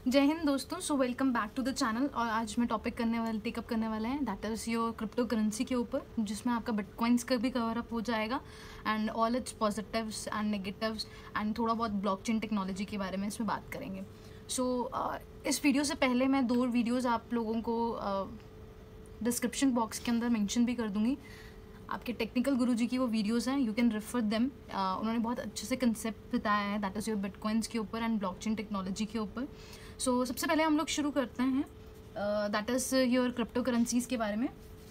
जय हिंद दोस्तों। So welcome back to the channel. और आज मैं टॉपिक टेकअप करने वाला है that is your cryptocurrency के ऊपर, जिसमें आपका बिटकॉइंस का भी कवर अप हो जाएगा and all its positives and negatives and थोड़ा बहुत ब्लॉकचेन टेक्नोलॉजी के बारे में इसमें बात करेंगे। इस वीडियो से पहले मैं 2 वीडियोज़ आप लोगों को डिस्क्रिप्शन बॉक्स के अंदर मेंशन भी कर दूँगी। आपके टेक्निकल गुरुजी की वो वीडियोस हैं, यू कैन रेफर देम। उन्होंने बहुत अच्छे से कंसेप्ट बताया है दैट इज़ योर बिटकॉइंस के ऊपर एंड ब्लॉकचेन टेक्नोलॉजी के ऊपर। सबसे पहले हम लोग शुरू करते हैं that is your cryptocurrencies के बारे में।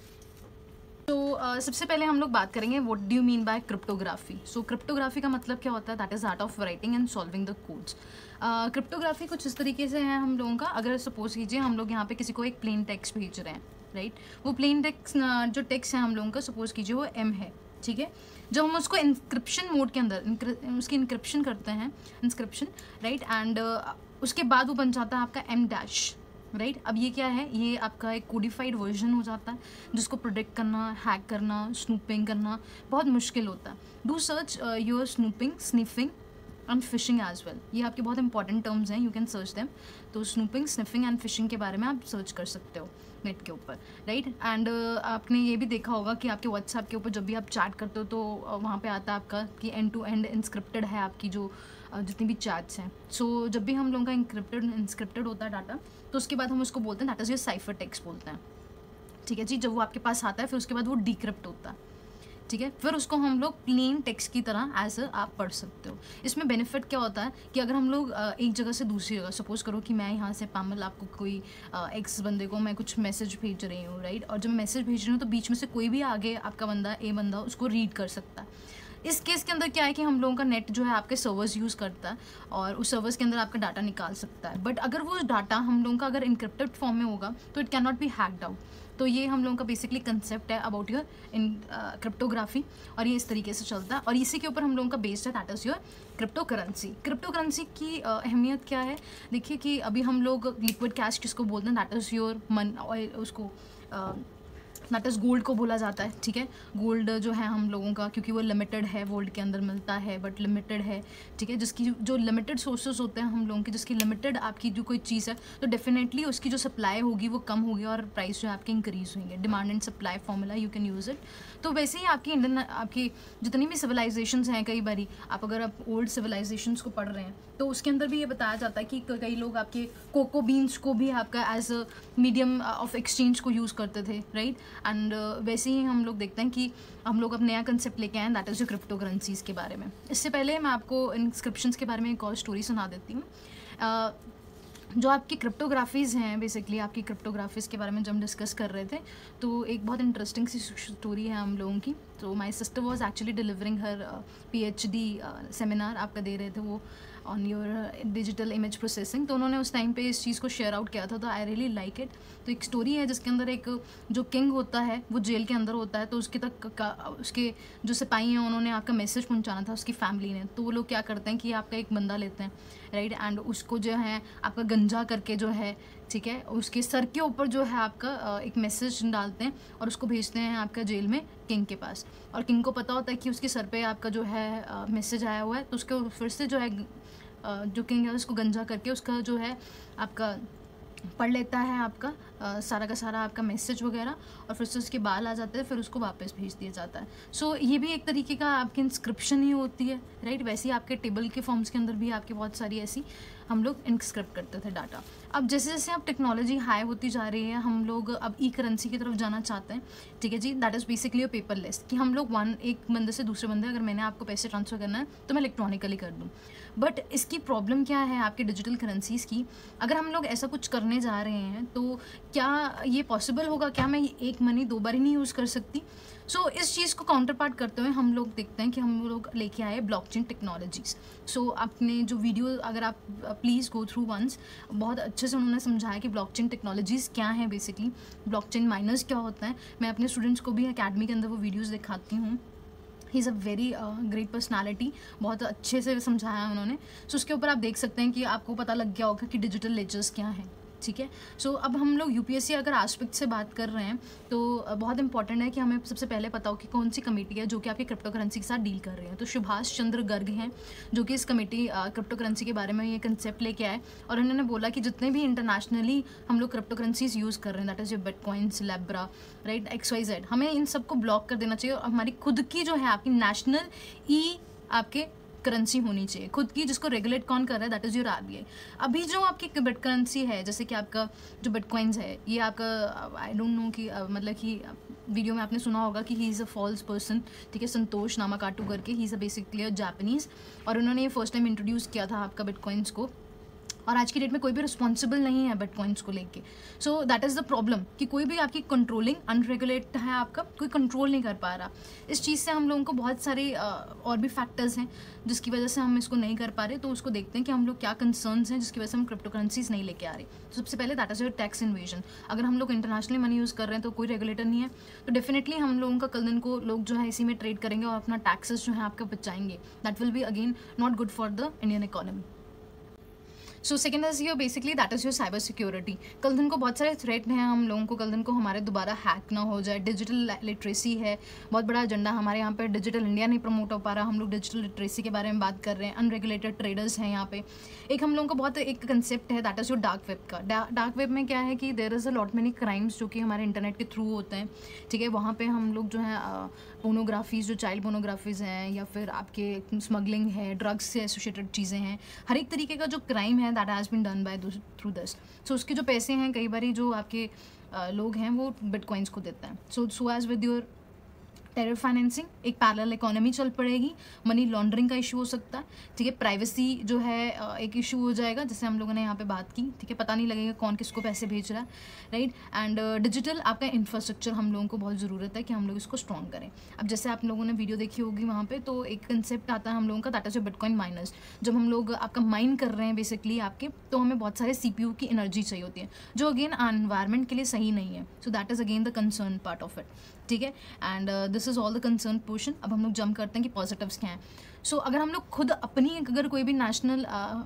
सबसे पहले हम लोग बात करेंगे what do you mean by cryptography. Cryptography का मतलब क्या होता है? That is art of writing and solving the codes. Cryptography कुछ इस तरीके से है हम लोगों का। अगर सपोज कीजिए हम लोग यहाँ पे किसी को एक प्लेन टेक्स्ट भेज रहे हैं, राइट? वो प्लेन टेक्स्ट जो टेक्स्ट है हम लोगों का, सपोज कीजिए वो M है, ठीक है। जब हम उसको इंक्रिप्शन मोड के अंदर उसकी इंक्रिप्शन करते हैं, इंस्क्रिप्शन, राइट, एंड उसके बाद वो बन जाता है आपका M-, राइट। अब ये क्या है? ये आपका एक कोडिफाइड वर्जन हो जाता है जिसको प्रोडिक्ट करना, हैक करना, स्नूपिंग करना बहुत मुश्किल होता है। Do search your snooping, sniffing and phishing as well. ये आपके बहुत इंपॉर्टेंट टर्म्स हैं, यू कैन सर्च देम। तो स्नूपिंग, स्निफिंग एंड फिशिंग के बारे में आप सर्च कर सकते हो नेट के ऊपर, राइट। एंड आपने ये भी देखा होगा कि आपके व्हाट्सएप के ऊपर जब भी आप चैट करते हो तो वहाँ पे आता है आपका कि एंड टू एंड इंस्क्रिप्टेड है आपकी जो जितनी भी चैट्स हैं। जब भी हम लोगों का इंस्क्रिप्टेड होता है डाटा, तो उसके बाद हम उसको बोलते हैं that is your cipher text बोलते हैं, ठीक है जी। जब वो आपके पास आता है फिर उसके बाद वो डिक्रिप्ट होता है, ठीक है। फिर उसको हम लोग प्लेन टेक्स्ट की तरह आप पढ़ सकते हो। इसमें बेनिफिट क्या होता है कि अगर हम लोग एक जगह से दूसरी जगह, सपोज करो कि मैं यहाँ से पामल आपको कोई एक्स बंदे को मैं कुछ मैसेज भेज रही हूँ, राइट, और जब मैं मैसेज भेज रही हूँ तो बीच में से कोई भी आगे आपका बंदा बंदा उसको रीड कर सकता है। इस केस के अंदर क्या है कि हम लोगों का नेट जो है आपके सर्वर्स यूज़ करता है और उस सर्वर्स के अंदर आपका डाटा निकाल सकता है। बट अगर वो डाटा हम लोगों का अगर इनक्रिप्टेड फॉर्म में होगा तो it can not be hacked out. तो ये हम लोगों का बेसिकली कंसेप्ट है अबाउट योर इन क्रिप्टोग्राफी, और ये इस तरीके से चलता है और इसी के ऊपर हम लोगों का बेस्ड है that is your cryptocurrency. Cryptocurrency की अहमियत क्या है? देखिए कि अभी हम लोग लिक्विड कैश किसको बोलते हैं, दैट इज़ योर मन, उसको दैट इज़ गोल्ड को बोला जाता है, ठीक है। गोल्ड जो है हम लोगों का, क्योंकि वो लिमिटेड है, वर्ल्ड के अंदर मिलता है बट लिमिटेड है, ठीक है। जिसकी जो लिमिटेड सोर्सेज होते हैं हम लोगों के, जिसकी लिमिटेड आपकी जो कोई चीज़ है, तो डेफिनेटली उसकी जो सप्लाई होगी वो कम होगी और प्राइस जो है आपके इंक्रीज होंगे। Demand and supply formula, you can use it. तो वैसे ही आपकी जितनी भी सिविलाइजेशंस हैं, कई बारी अगर आप ओल्ड सिविलाइजेशंस को पढ़ रहे हैं तो उसके अंदर भी ये बताया जाता है कि कई लोग आपके कोको बीन्स को भी आपका as a medium of exchange को यूज़ करते थे, राइट। एंड वैसे ही हम लोग देखते हैं कि हम लोग अब नया कंसेप्ट लेके आए हैं दैट इज़ जो क्रिप्टो करेंसीज़ के बारे में। इससे पहले मैं आपको इंस्क्रिप्शंस के बारे में एक और स्टोरी सुना देती हूँ। जो आपकी क्रिप्टोग्राफीज़ हैं, बेसिकली आपकी क्रिप्टोग्राफीज़ के बारे में जब हम डिस्कस कर रहे थे तो एक बहुत इंटरेस्टिंग सी स्टोरी है हम लोगों की। तो my sister was actually delivering her PhD seminar, आपका दे रहे थे वो on your digital image processing. तो उन्होंने उस टाइम पे इस चीज़ को शेयर आउट किया था, तो आई रियली लाइक इट। तो एक स्टोरी है जिसके अंदर एक जो किंग होता है वो जेल के अंदर होता है, तो उसके जो सिपाही हैं उन्होंने आपका मैसेज पहुंचाना था उसकी फैमिली ने। तो वो लोग क्या करते हैं कि आपका एक बंदा लेते हैं, राइट, एंड उसको जो है आपका गंजा करके जो है, ठीक है, उसके सर के ऊपर जो है आपका एक मैसेज डालते हैं और उसको भेजते हैं आपका जेल में किंग के पास। और किंग को पता होता है कि उसके सर पे आपका जो है मैसेज आया हुआ है, तो उसको फिर से जो है जो किंग है उसको गंजा करके उसका जो है आपका पढ़ लेता है आपका सारा का सारा आपका मैसेज वगैरह, और फिर से उसके बाल आ जाते हैं, फिर उसको वापस भेज दिया जाता है। ये भी एक तरीके का आपकी इंस्क्रिप्शन ही होती है, राइट। वैसे ही आपके टेबल के फॉर्म्स के अंदर भी आपकी बहुत सारी ऐसी हम लोग इंस्क्रिप्ट करते थे डाटा। अब जैसे जैसे अब टेक्नोलॉजी हाई होती जा रही है, हम लोग अब करेंसी की तरफ जाना चाहते हैं, ठीक है जी। दैट इज़ बेसिकली पेपरलेस, कि हम लोग एक बंदे से दूसरे बंदे, अगर मैंने आपको पैसे ट्रांसफ़र करना है तो मैं इलेक्ट्रॉनिकली कर दूँ। बट इसकी प्रॉब्लम क्या है आपके डिजिटल करेंसीज़ की? अगर हम लोग ऐसा कुछ करने जा रहे हैं तो क्या ये पॉसिबल होगा? क्या मैं एक मनी 2 बार ही नहीं यूज़ कर सकती? इस चीज़ को काउंटर पार्ट करते हुए हम लोग देखते हैं कि हम लोग लेके आए ब्लॉकचेन टेक्नोलॉजीज़। आपने जो वीडियो अगर आप प्लीज़ गो थ्रू वंस, बहुत अच्छे से उन्होंने समझाया कि ब्लॉकचेन टेक्नोलॉजीज़ क्या हैं, बेसिकली ब्लॉकचेन माइनर्स क्या होता है। मैं अपने स्टूडेंट्स को भी अकेडमी के अंदर वो वीडियोज़ दिखाती हूँ। He is a very great personality, बहुत अच्छे से समझाया उन्होंने। उसके ऊपर आप देख सकते हैं कि आपको पता लग गया होगा कि डिजिटल लेजर्स क्या हैं, ठीक है। सो अब हम लोग यूपीएससी अगर एस्पेक्ट से बात कर रहे हैं तो बहुत इंपॉर्टेंट है कि हमें सबसे पहले पता हो कि कौन सी कमेटी है जो कि आपकी क्रिप्टो करेंसी के साथ डील कर रही है। तो सुभाष चंद्र गर्ग हैं जो कि इस कमेटी क्रिप्टो करेंसी के बारे में ये कंसेप्ट लेके आए और उन्होंने बोला कि जितने भी इंटरनेशनली हम लोग क्रिप्टो करेंसीज यूज़ कर रहे हैं, that is your bitcoins, Libra, right, XYZ, हमें इन सबको ब्लॉक कर देना चाहिए और हमारी खुद की जो है आपकी नेशनल आपके करेंसी होनी चाहिए खुद की, जिसको रेगुलेट कौन कर रहा है, दैट इज़ योर RBI। अभी जो आपकी बिट करेंसी है, जैसे कि आपका जो बिटकॉइंस है, ये आपका आई डोंट नो कि मतलब कि वीडियो में आपने सुना होगा कि he is a false person, ठीक है, संतोष नामाकाटू करके, he is a basically a Japanese, और उन्होंने ये फर्स्ट टाइम इंट्रोड्यूस किया था आपका बिटकॉइंस को, और आज की डेट में कोई भी रिस्पॉन्सिबल नहीं है बिटकॉइंस को लेके। So that is the problem कि कोई भी आपकी कंट्रोलिंग अनरेगुलेट है, आपका कोई कंट्रोल नहीं कर पा रहा। इस चीज़ से हम लोगों को बहुत सारे और भी फैक्टर्स हैं जिसकी वजह से हम इसको नहीं कर पा रहे। तो उसको देखते हैं कि हम लोग क्या कंसर्न्स हैं जिसकी वजह से हम क्रिप्टो करेंसीज नहीं लेके आ रहे। तो सबसे पहले that is your tax invasion. अगर हम लोग इंटरनेशनली मनी यूज़ कर रहे हैं तो कोई रेगुलेटर नहीं है, तो डेफिनेटली हम लोगों का कल दिन को लोग जो है इसी में ट्रेड करेंगे और अपना टैक्सेस जो है आपके बचाएंगे। That will be again not good for the Indian economy. So second is your basically that is your cyber security. कल दिन को बहुत सारे थ्रेट हैं हम लोगों को, कल दिन को हमारे दोबारा हैक ना हो जाए। डिजिटल लिटरेसी है बहुत बड़ा एजेंडा हमारे यहाँ पे, डिजिटल इंडिया नहीं प्रमोट हो पा रहा, हम लोग डिजिटल लिटरेसी के बारे में बात कर रहे हैं। अनरेगुलेटेड ट्रेडर्स हैं यहाँ पे। एक हम लोगों को बहुत एक कंसेप्ट है that is your dark web का। डार्क वेब में क्या है कि there is a lot many crimes जो कि हमारे इंटरनेट के थ्रू होते हैं, ठीक है। वहाँ पे हम लोग जो है पोर्नोग्राफीज़, जो चाइल्ड पोर्नोग्राफीज़ हैं, या फिर आपके स्मगलिंग है, ड्रग्स से एसोसिएटेड चीज़ें हैं, हर एक तरीके का जो क्राइम है that has been done by through this. So उसके जो पैसे हैं कई बार जो आपके लोग हैं वो बिटकॉइंस को देते हैं। So as with your terror financing एक पैरेलल इकोनॉमी चल पड़ेगी, मनी लॉन्ड्रिंग का इशू हो सकता है, ठीक है। प्राइवेसी जो है एक इशू हो जाएगा, जैसे हम लोगों ने यहाँ पे बात की, ठीक है। पता नहीं लगेगा कौन किसको पैसे भेज रहा है, राइट। एंड डिजिटल आपका इंफ्रास्ट्रक्चर हम लोगों को बहुत ज़रूरत है कि हम लोग इसको स्ट्रॉन्ग करें। अब जैसे आप लोगों ने वीडियो देखी होगी वहाँ पे, तो एक कंसेप्ट आता है हम लोगों का, that is your bitcoin miners. जब हम लोग आपका माइन कर रहे हैं बेसिकली आपके, तो हमें बहुत सारे CPU की एनर्जी चाहिए होती है जो अगेन एनवायरनमेंट के लिए सही नहीं है। So that is again the concern part of it, ठीक है। And this is all the concern portion. अब हम लोग जंप करते हैं कि पॉजिटिव्स क्या हैं। सो अगर हम लोग खुद अपनी अगर कोई भी नेशनल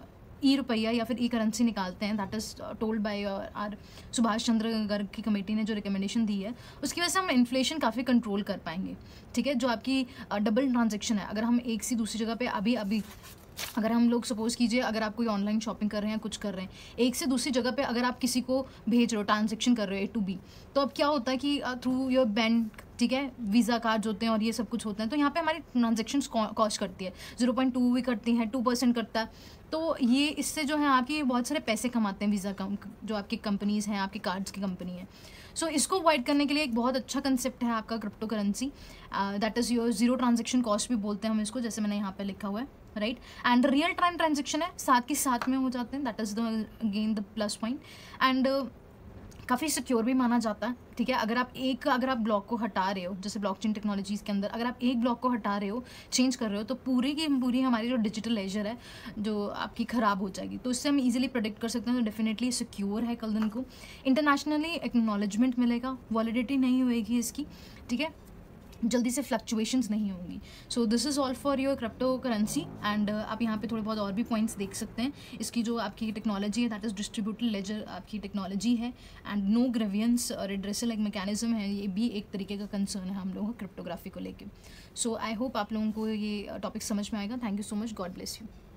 रुपया या फिर करेंसी निकालते हैं, that is told by R Subhash Chandra Garg की कमेटी ने जो रिकमेंडेशन दी है, उसकी वजह से हम इन्फ्लेशन काफ़ी कंट्रोल कर पाएंगे, ठीक है। जो आपकी डबल ट्रांजेक्शन है, अगर हम एक से दूसरी जगह पे अभी अगर हम लोग सपोज कीजिए अगर आप कोई ऑनलाइन शॉपिंग कर रहे हैं, कुछ कर रहे हैं, एक से दूसरी जगह पे अगर आप किसी को भेज रहे हो, ट्रांजेक्शन कर रहे हो A to B, तो अब क्या होता है कि थ्रू योर बैंक, ठीक है, वीज़ा कार्ड होते हैं और ये सब कुछ होते हैं, तो यहाँ पे हमारी ट्रांजेक्शन कॉस्ट करती है 0.2 भी करती है, 2% करता है। तो ये इससे जो है आपकी बहुत सारे पैसे कमाते हैं वीज़ा जो आपकी कंपनीज़ हैं, आपकी कार्ड्स की कंपनी है। सो इसको अवॉइड करने के लिए एक बहुत अच्छा कंसेप्ट है आपका cryptocurrency, that is your zero transaction cost भी बोलते हैं हम इसको, जैसे मैंने यहाँ पे लिखा हुआ है, right. And real time transaction है, साथ के साथ में हो जाते हैं, that is the again the plus point. And काफ़ी सिक्योर भी माना जाता है, ठीक है। अगर आप ब्लॉक को हटा रहे हो, जैसे ब्लॉकचेन टेक्नोलॉजीज़ के अंदर अगर आप एक ब्लॉक को हटा रहे हो, चेंज कर रहे हो, तो पूरी की पूरी हमारी जो डिजिटल लेजर है जो आपकी ख़राब हो जाएगी। तो इससे हम इजीली प्रेडिक्ट कर सकते हैं, तो डेफिनेटली सिक्योर है। कल दिन को इंटरनेशनली एक्नॉलेजमेंट मिलेगा, वॉलिडिटी नहीं होएगी इसकी, ठीक है, जल्दी से फ्लक्चुएशंस नहीं होंगी। So this is all for your cryptocurrency. And आप यहाँ पे थोड़े बहुत और भी पॉइंट्स देख सकते हैं। इसकी जो आपकी टेक्नोलॉजी है दैट इज़ डिस्ट्रीब्यूटेड लेजर आपकी टेक्नोलॉजी है, एंड नो ग्रेवियंस रिड्रेसल एक मैकेनिज्म है, ये भी एक तरीके का कंसर्न है हम लोगों को क्रिप्टोग्राफी को लेके। सो आई होप आप लोगों को ये टॉपिक समझ में आएगा। Thank you so much, God bless you.